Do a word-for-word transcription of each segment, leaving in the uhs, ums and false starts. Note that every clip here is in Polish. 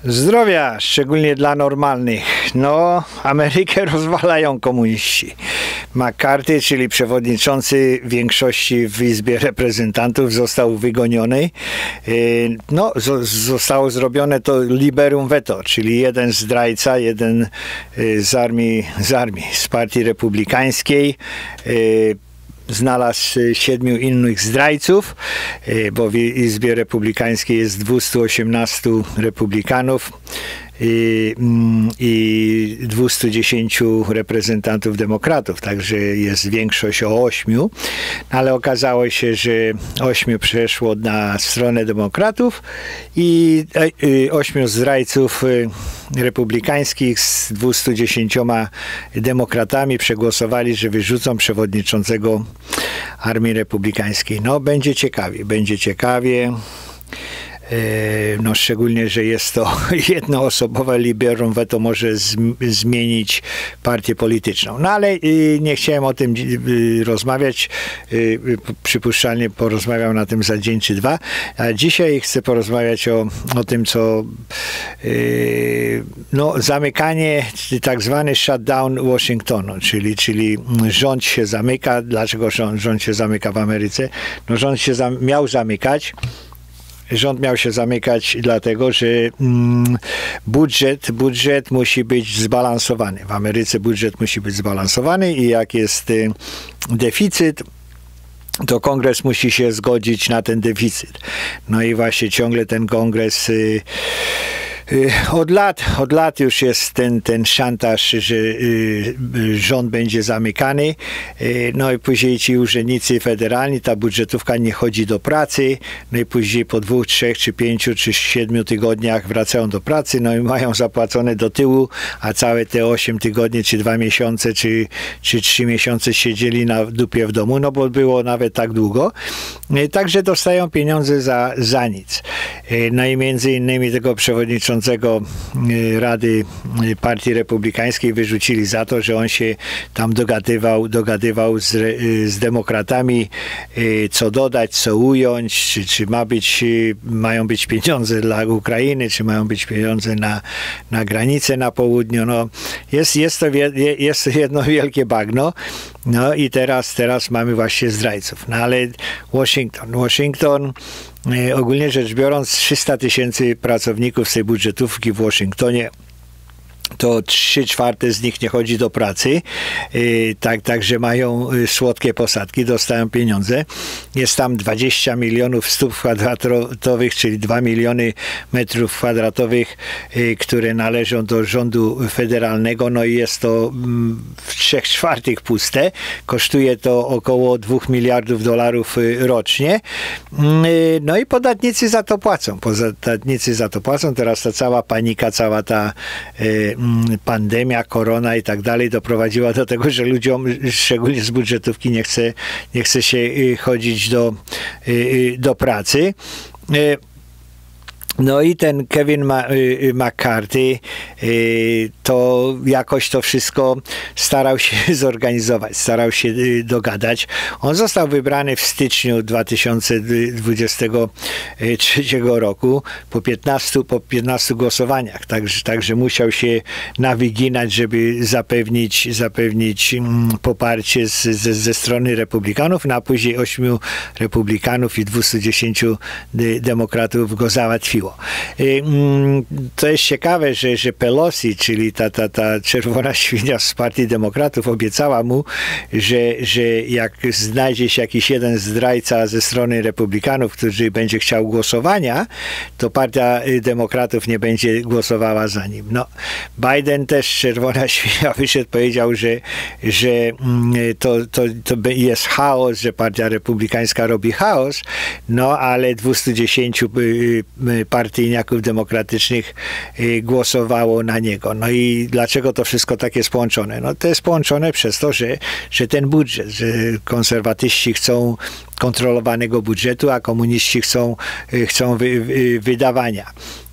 Zdrowia, szczególnie dla normalnych. No, Amerykę rozwalają komuniści. McCarthy, czyli przewodniczący większości w Izbie Reprezentantów, został wygoniony. No, zostało zrobione to liberum veto, czyli jeden zdrajca, jeden z armii, z armii, z partii republikańskiej, znalazł siedmiu innych zdrajców, bo w Izbie Republikańskiej jest dwieście osiemnastu republikanów i, i dwieście dziesięć reprezentantów demokratów, także jest większość o ośmiu, ale okazało się, że ośmiu przeszło na stronę demokratów i ośmiu zdrajców republikańskich z dwieście dziesięcioma demokratami przegłosowali, że wyrzucą przewodniczącego Armii Republikańskiej. No, będzie ciekawie, będzie ciekawie. No, szczególnie, że jest to jednoosobowe liberum veto, może zmienić partię polityczną. No ale nie chciałem o tym rozmawiać. Przypuszczalnie porozmawiam na tym za dzień czy dwa. A dzisiaj chcę porozmawiać o, o tym, co no, zamykanie, tak zwany shutdown Waszyngtonu, czyli, czyli rząd się zamyka. Dlaczego rząd, rząd się zamyka w Ameryce? No, rząd się zam, miał zamykać. Rząd miał się zamykać dlatego, że mm, budżet, budżet musi być zbalansowany. W Ameryce budżet musi być zbalansowany i jak jest y, deficyt, to kongres musi się zgodzić na ten deficyt. No i właśnie ciągle ten kongres y, Od lat, od lat już jest ten, ten szantaż, że y, rząd będzie zamykany, y, no i później ci urzędnicy federalni, ta budżetówka nie chodzi do pracy, no i później po dwóch, trzech, czy pięciu, czy siedmiu tygodniach wracają do pracy, no i mają zapłacone do tyłu, a całe te osiem tygodni, czy dwa miesiące, czy, czy trzy miesiące siedzieli na dupie w domu, no bo było nawet tak długo. Y, także dostają pieniądze za, za nic. Y, no i między innymi tego przewodniczącego Rady Partii Republikańskiej wyrzucili za to, że on się tam dogadywał, dogadywał z, z demokratami, co dodać, co ująć, czy, czy ma być, mają być pieniądze dla Ukrainy, czy mają być pieniądze na, na granicę na południu. No, jest, jest, to, jest to jedno wielkie bagno. No i teraz, teraz mamy właśnie zdrajców. No ale Waszyngton, Waszyngton ogólnie rzecz biorąc, trzysta tysięcy pracowników z tej budżetówki w Waszyngtonie, to trzy czwarte z nich nie chodzi do pracy, yy, tak, także mają słodkie posadki, dostają pieniądze. Jest tam dwadzieścia milionów stóp kwadratowych, czyli dwa miliony metrów kwadratowych, yy, które należą do rządu federalnego, no i jest to mm, w trzech czwartych puste. Kosztuje to około dwóch miliardów dolarów yy, rocznie. Yy, no i podatnicy za to płacą. Podatnicy za to płacą. Teraz ta cała panika, cała ta yy, pandemia, korona i tak dalej doprowadziła do tego, że ludziom, szczególnie z budżetówki, nie chce, nie chce się chodzić do, do pracy. No i ten Kevin McCarthy to jakoś to wszystko starał się zorganizować, starał się dogadać. On został wybrany w styczniu dwa tysiące dwudziestego trzeciego roku po piętnastu, po piętnastu głosowaniach, także, także musiał się nawyginać, żeby zapewnić, zapewnić poparcie z, ze, ze strony republikanów, no a później ośmiu republikanów i dwustu dziesięciu demokratów go załatwiło. To jest ciekawe, że, że Pelosi, czyli ta, ta, ta czerwona świnia z partii demokratów, obiecała mu, że, że jak znajdzie się jakiś jeden zdrajca ze strony republikanów, który będzie chciał głosowania, to partia demokratów nie będzie głosowała za nim. No, Biden też, czerwona świnia, wyszedł, powiedział, że, że to, to, to jest chaos, że partia republikańska robi chaos, no ale dwieście dziesięć partyjniaków demokratycznych głosowało na niego. No i dlaczego to wszystko tak jest połączone? No to jest połączone przez to, że, że ten budżet, że konserwatyści chcą kontrolowanego budżetu, a komuniści chcą, chcą wy, wy, wydawania.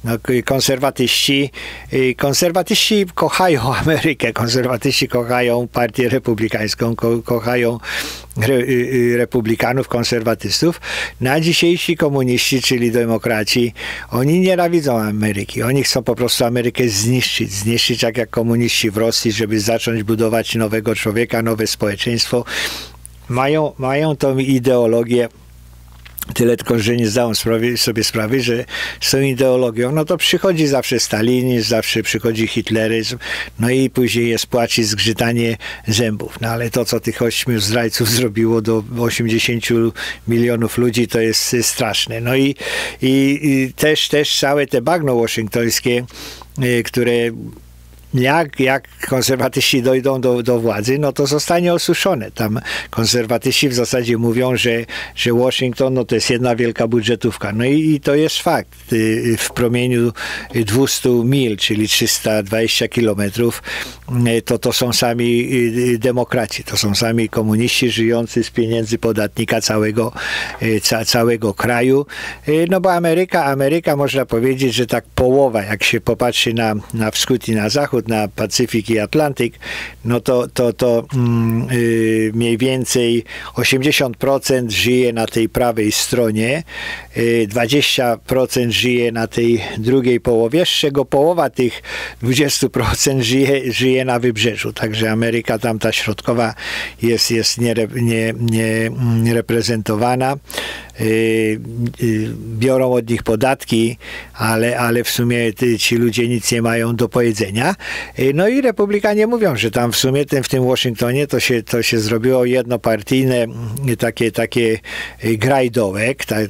no, konserwatyści, konserwatyści kochają Amerykę, konserwatyści kochają partię republikańską, ko, kochają re, republikanów, konserwatystów. Na dzisiejsi komuniści, czyli demokraci, oni nienawidzą Ameryki. Oni chcą po prostu Amerykę zniszczyć. Zniszczyć tak jak komuniści w Rosji, żeby zacząć budować nowego człowieka, nowe społeczeństwo. Mają, mają tą ideologię, tyle tylko, że nie zdają sprawy, sobie sprawy, że z tą ideologią, no to przychodzi zawsze stalinizm, zawsze przychodzi hitleryzm, no i później jest płacz i zgrzytanie zębów. No ale to, co tych ośmiu zdrajców zrobiło do osiemdziesięciu milionów ludzi, to jest straszne. No i, i, i też, też całe te bagno waszyngtońskie, które Jak, jak konserwatyści dojdą do, do władzy, no to zostanie osuszone. Tam konserwatyści w zasadzie mówią, że, że Waszyngton no to jest jedna wielka budżetówka. No i, i to jest fakt. W promieniu dwustu mil, czyli trzysta dwadzieścia kilometrów, to to są sami demokraci. To są sami komuniści żyjący z pieniędzy podatnika całego, ca, całego kraju. No bo Ameryka, Ameryka można powiedzieć, że tak połowa, jak się popatrzy na, na wschód i na zachód, na Pacyfik i Atlantyk, no to, to, to mm, y, mniej więcej osiemdziesiąt procent żyje na tej prawej stronie, y, dwadzieścia procent żyje na tej drugiej połowie, z czego połowa tych dwudziestu procent żyje, żyje na wybrzeżu. Także Ameryka tamta środkowa jest, jest niereprezentowana. Nie, nie, nie reprezentowana. Y, y, biorą od nich podatki, ale, ale w sumie ci ludzie nic nie mają do powiedzenia. Y, no i republikanie mówią, że tam w sumie ten, w tym Waszyngtonie to się, to się zrobiło jednopartyjne takie, takie grajdołek, tak,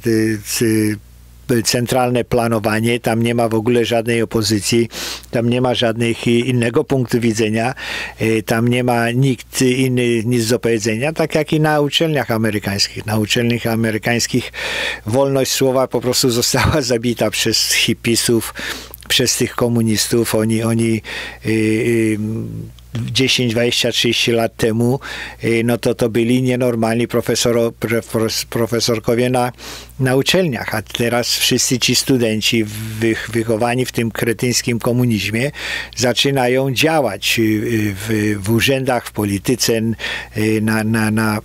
centralne planowanie, tam nie ma w ogóle żadnej opozycji, tam nie ma żadnych innego punktu widzenia, tam nie ma nikt inny nic do powiedzenia, tak jak i na uczelniach amerykańskich. Na uczelniach amerykańskich wolność słowa po prostu została zabita przez hipisów, przez tych komunistów. Oni, oni yy, yy, dziesięć, dwadzieścia, trzydzieści lat temu, no to to byli nienormalni profesoro, profesorkowie na, na uczelniach, a teraz wszyscy ci studenci wych, wychowani w tym kretyńskim komunizmie zaczynają działać w, w urzędach, w polityce, na, na, na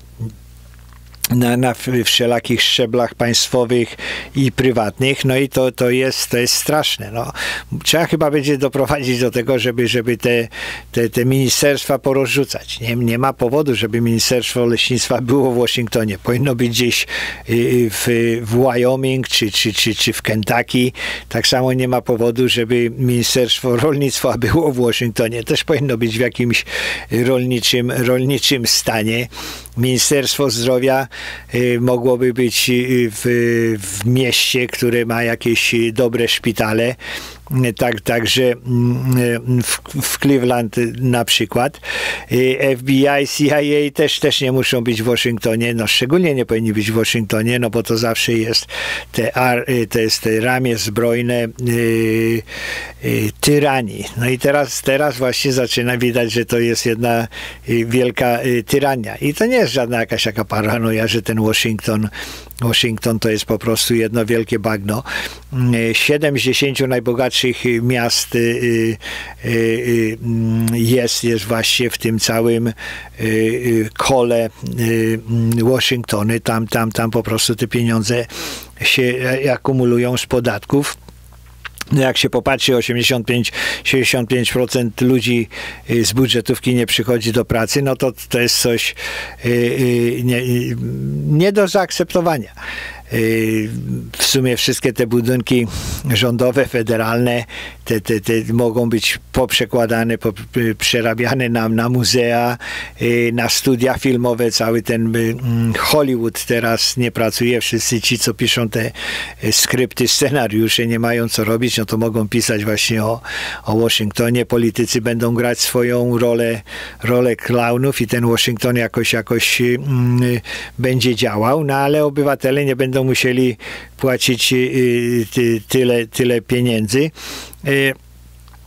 Na, na wszelakich szczeblach państwowych i prywatnych, no i to, to, jest, to jest straszne. No. Trzeba chyba będzie doprowadzić do tego, żeby, żeby te, te, te ministerstwa porozrzucać. Nie, nie ma powodu, żeby Ministerstwo Leśnictwa było w Waszyngtonie. Powinno być gdzieś w, w Wyoming czy, czy, czy, czy w Kentucky. Tak samo nie ma powodu, żeby Ministerstwo Rolnictwa było w Waszyngtonie. Też powinno być w jakimś rolniczym, rolniczym stanie. Ministerstwo Zdrowia y, mogłoby być w, w mieście, które ma jakieś dobre szpitale. Tak, także w, w Cleveland na przykład. F B I, C I A też, też nie muszą być w Waszyngtonie, no szczególnie nie powinni być w Waszyngtonie, no bo to zawsze jest te, to jest te ramię zbrojne yy, yy, tyranii. No i teraz, teraz właśnie zaczyna widać, że to jest jedna yy, wielka yy, tyrania. I to nie jest żadna jakaś taka paranoja, że ten Waszyngton Waszyngton to jest po prostu jedno wielkie bagno. Siedem z dziesięciu najbogatszych miast jest, jest właśnie w tym całym kole Waszyngtony. Tam, tam, tam po prostu te pieniądze się akumulują z podatków. Jak się popatrzy, osiemdziesiąt pięć do sześćdziesięciu pięciu procent ludzi z budżetówki nie przychodzi do pracy, no to to jest coś nie, nie do zaakceptowania. W sumie wszystkie te budynki rządowe, federalne, te, te, te mogą być poprzekładane, przerabiane na, na muzea, na studia filmowe. Cały ten Hollywood teraz nie pracuje. Wszyscy ci, co piszą te skrypty, scenariusze, nie mają co robić, no to mogą pisać właśnie o, o Waszyngtonie. Politycy będą grać swoją rolę, rolę klaunów i ten Waszyngton jakoś, jakoś mm, będzie działał, no ale obywatele nie będą musieli płacić tyle, tyle pieniędzy.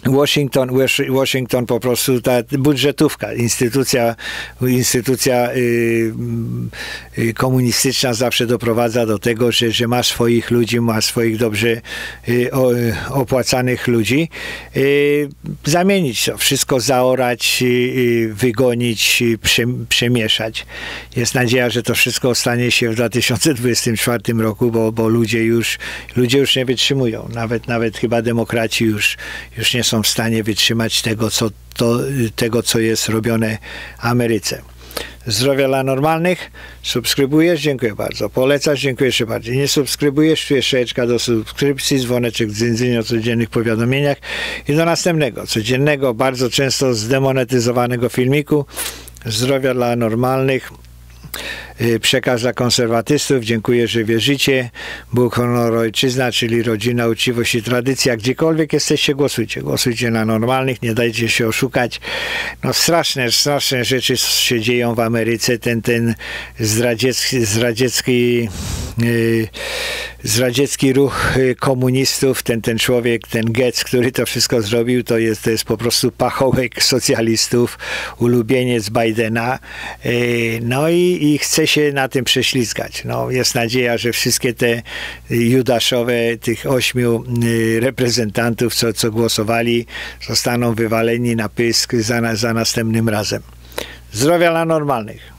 Washington, Washington po prostu, ta budżetówka, instytucja, instytucja y, y, komunistyczna zawsze doprowadza do tego, że, że ma swoich ludzi, ma swoich dobrze y, o, opłacanych ludzi. Y, zamienić to, wszystko zaorać, y, wygonić, y, prze, przemieszać. Jest nadzieja, że to wszystko stanie się w dwa tysiące dwudziestym czwartym roku, bo, bo ludzie już ludzie już nie wytrzymują. Nawet, nawet chyba demokraci już, już nie są są w stanie wytrzymać tego, co, to, tego, co jest robione Ameryce. Zdrowia dla normalnych. Subskrybujesz? Dziękuję bardzo. Polecasz? Dziękuję jeszcze bardziej. Nie subskrybujesz? Tu jest szejeczka do subskrypcji, dzwoneczek dzyndzyn o codziennych powiadomieniach i do następnego, codziennego, bardzo często zdemonetyzowanego filmiku. Zdrowia dla normalnych. Przekaz dla konserwatystów. Dziękuję, że wierzycie. Bóg, honor, ojczyzna, czyli rodzina, uczciwość i tradycja. Gdziekolwiek jesteście, głosujcie. Głosujcie na normalnych, nie dajcie się oszukać. No straszne, straszne rzeczy się dzieją w Ameryce. Ten, ten zdradziecki, zdradziecki, yy, zdradziecki ruch komunistów, ten, ten człowiek, ten Getz, który to wszystko zrobił, to jest, to jest po prostu pachołek socjalistów, ulubieniec Bidena. Yy, no i, i chce się na tym prześlizgać. No, jest nadzieja, że wszystkie te judaszowe, tych ośmiu reprezentantów, co, co głosowali, zostaną wywaleni na pysk za, za następnym razem. Zdrowia dla normalnych.